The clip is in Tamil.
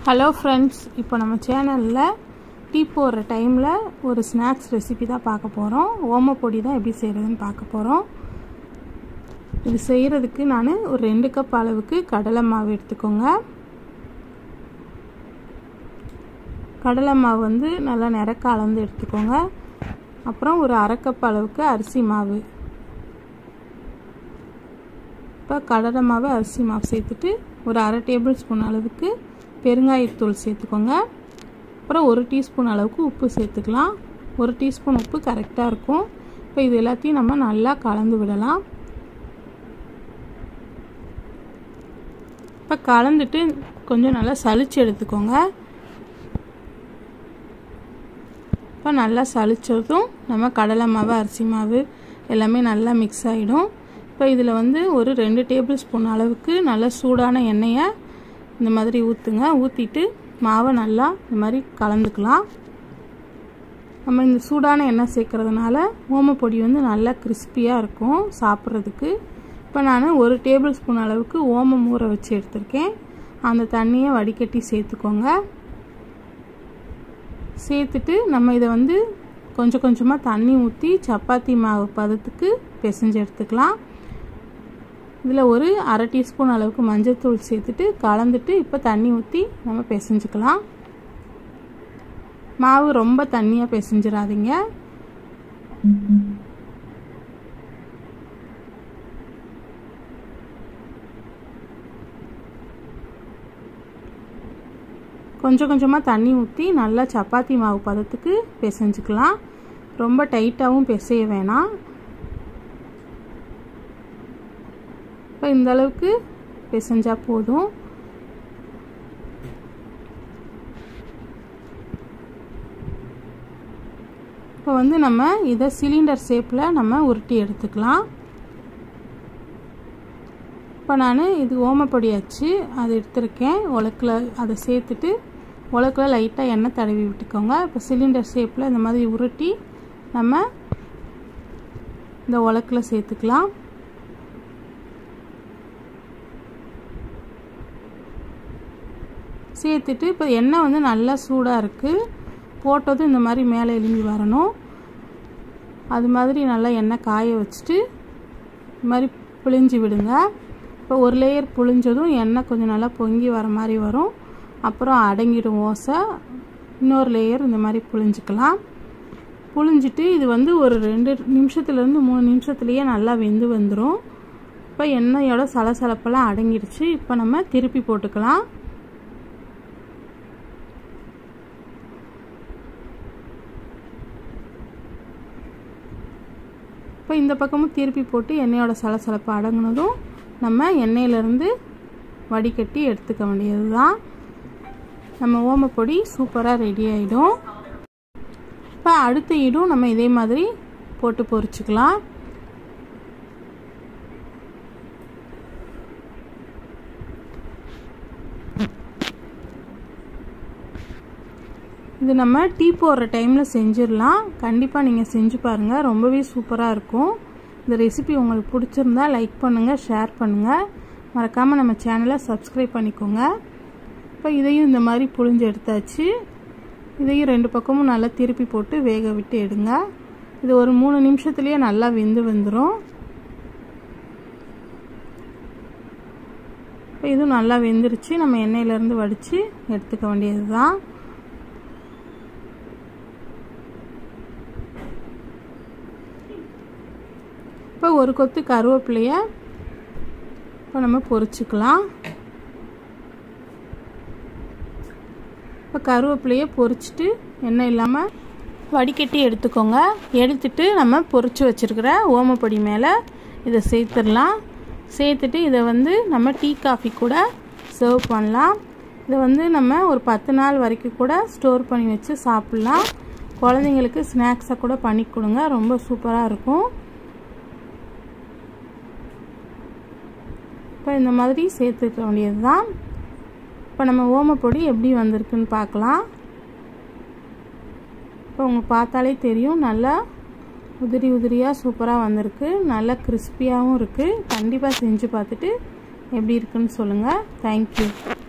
ஹலோ ஃப்ரெண்ட்ஸ், இப்போ நம்ம சேனலில் டீ போடுற டைமில் ஒரு ஸ்நாக்ஸ் ரெசிபி தான் பார்க்க போகிறோம். ஓமப்பொடி தான் எப்படி செய்கிறதுன்னு பார்க்க போகிறோம். இது செய்கிறதுக்கு நான் ஒரு 2 கப் அளவுக்கு கடலை மாவு எடுத்துக்கோங்க. கடலை மாவு வந்து நல்லா நிறக்க அளந்து எடுத்துக்கோங்க. அப்புறம் ஒரு 1/2 கப் அளவுக்கு அரிசி மாவு. இப்போ கடலை மாவு அரிசி மாவு சேர்த்துட்டு ஒரு 1/2 டேபிள் ஸ்பூன் அளவுக்கு பெருங்காயத்தூள் சேர்த்துக்கோங்க. அப்புறம் 1 டீஸ்பூன் அளவுக்கு உப்பு சேர்த்துக்கலாம். 1 டீஸ்பூன் உப்பு கரெக்டாக இருக்கும். இப்போ இது எல்லாத்தையும் நம்ம நல்லா கலந்து விடலாம். இப்போ கலந்துட்டு கொஞ்சம் நல்லா சலிச்சு எடுத்துக்கோங்க. இப்போ நல்லா சலிச்சதும் நம்ம கடலை மாவு அரிசி மாவு எல்லாமே நல்லா மிக்ஸ் ஆகிடும். இப்போ இதில் வந்து ஒரு 2 டேபிள் ஸ்பூன் அளவுக்கு நல்ல சூடான எண்ணெயை இந்த மாதிரி ஊற்றுங்க. ஊற்றிட்டு மாவை நல்லா இந்த மாதிரி கலந்துக்கலாம். நம்ம இந்த சூடான எண்ணெய் சேர்க்கறதுனால ஓமப்பொடி வந்து நல்லா கிறிஸ்பியாக இருக்கும் சாப்பிட்றதுக்கு. இப்போ நான் 1 டேபிள் ஸ்பூன் அளவுக்கு ஓமம் ஊற வச்சு எடுத்திருக்கேன். அந்த தண்ணியை வடிகட்டி சேர்த்துக்கோங்க. சேர்த்துட்டு நம்ம இதை வந்து கொஞ்சம் கொஞ்சமாக தண்ணி ஊற்றி சப்பாத்தி மாவு பதத்துக்கு பிசைஞ்சு எடுத்துக்கலாம். இதில் ஒரு 1/2 டீஸ்பூன் அளவுக்கு மஞ்சள்தூள் சேர்த்துட்டு கலந்துட்டு இப்போ தண்ணி ஊற்றி நம்ம பிசைஞ்சுக்கலாம். மாவு ரொம்ப தண்ணியாக பிசைஞ்சிடாதீங்க. கொஞ்சம் கொஞ்சமாக தண்ணி ஊற்றி நல்லா சப்பாத்தி மாவு பதத்துக்கு பிசைஞ்சுக்கலாம். ரொம்ப டைட்டாகவும் பிசைய வேணாம். இப்போ இந்த அளவுக்கு பிசைஞ்சால் போதும். இப்போ வந்து நம்ம இதை சிலிண்டர் ஷேப்பில் நம்ம உருட்டி எடுத்துக்கலாம். இப்போ நான் இது ஓமப்பொடி ஆச்சு அதை எடுத்துருக்கேன். உலக்கில் அதை சேர்த்துட்டு உலக்கில் லைட்டாக எண்ணெய் தடவி விட்டுக்கோங்க. இப்போ சிலிண்டர் ஷேப்பில் இந்த மாதிரி உருட்டி நம்ம இந்த உலக்கில் சேர்த்துக்கலாம். சேர்த்துட்டு இப்போ எண்ணெய் வந்து நல்லா சூடாக இருக்குது. போட்டதும் இந்த மாதிரி மேலே எலும்பி வரணும். அது மாதிரி நல்லா எண்ணெய் காய வச்சுட்டு இது மாதிரி புழிஞ்சு விடுங்க. இப்போ ஒரு லேயர் புழிஞ்சதும் எண்ணெய் கொஞ்சம் நல்லா பொங்கி வர மாதிரி வரும். அப்புறம் அடங்கிடும் ஓசை. இன்னொரு லேயர் இந்த மாதிரி புழிஞ்சிக்கலாம். புழிஞ்சிட்டு இது வந்து ஒரு 2 நிமிஷத்துலேருந்து 3 நிமிஷத்துலேயே நல்லா வெந்து வந்துடும். இப்போ எண்ணெயோட சலசலப்பெல்லாம் அடங்கிடுச்சு. இப்போ நம்ம திருப்பி போட்டுக்கலாம். இப்போ இந்த பக்கமும் திருப்பி போட்டு எண்ணெயோட சலசலப்பு அடங்கினதும் நம்ம எண்ணெயிலேருந்து வடிகட்டி எடுத்துக்க வேண்டியது தான். நம்ம ஓமப்பொடி சூப்பராக ரெடி ஆகிடும். இப்போ அடுத்த ஈடும் நம்ம இதே மாதிரி போட்டு பொரிச்சுக்கலாம். இது நம்ம டீ போடுற டைமில் செஞ்சிடலாம். கண்டிப்பாக நீங்கள் செஞ்சு பாருங்கள், ரொம்பவே சூப்பராக இருக்கும். இந்த ரெசிபி உங்களுக்கு பிடிச்சிருந்தா லைக் பண்ணுங்கள், ஷேர் பண்ணுங்கள். மறக்காமல் நம்ம சேனலை சப்ஸ்கிரைப் பண்ணிக்கோங்க. இப்போ இதையும் இந்த மாதிரி புழிஞ்சு எடுத்தாச்சு. இதையும் 2 பக்கமும் நல்லா திருப்பி போட்டு வேக விட்டு எடுங்க. இது ஒரு 3 நிமிஷத்துலேயே நல்லா வெந்து வந்துடும். இப்போ இதுவும் நல்லா வெந்துருச்சு. நம்ம எண்ணெயிலேருந்து வடித்து எடுத்துக்க வேண்டியது தான். இப்போ ஒரு கொத்து கருவேப்பிலையை இப்போ நம்ம பொரிச்சுக்கலாம். இப்போ கருவேப்பிலையை பொரிச்சிட்டு எண்ணெய் இல்லாமல் வடிகட்டி எடுத்துக்கோங்க. எடுத்துட்டு நம்ம பொரிச்சு வச்சுருக்கிற ஓமப்பொடி மேலே இதை சேர்த்துடலாம். சேர்த்துட்டு இதை வந்து நம்ம டீ காஃபி கூட சர்வ் பண்ணலாம். இதை வந்து நம்ம ஒரு 10 நாள் வரைக்கும் கூட ஸ்டோர் பண்ணி வச்சு சாப்பிட்லாம். குழந்தைங்களுக்கு ஸ்நாக்ஸாக கூட பண்ணி கொடுங்க, ரொம்ப சூப்பராக இருக்கும். இப்போ இந்த மாதிரி சேர்த்துக்க வேண்டியது தான். இப்போ நம்ம ஓமப்பொடி எப்படி வந்திருக்குன்னு பார்க்கலாம். இப்போ உங்களுக்கு பார்த்தாலே தெரியும், நல்லா உதிரி உதிரியாக சூப்பராக வந்திருக்கு. நல்லா கிறிஸ்பியாகவும் இருக்குது. கண்டிப்பாக செஞ்சு பார்த்துட்டு எப்படி இருக்குன்னு சொல்லுங்கள். தேங்க்யூ.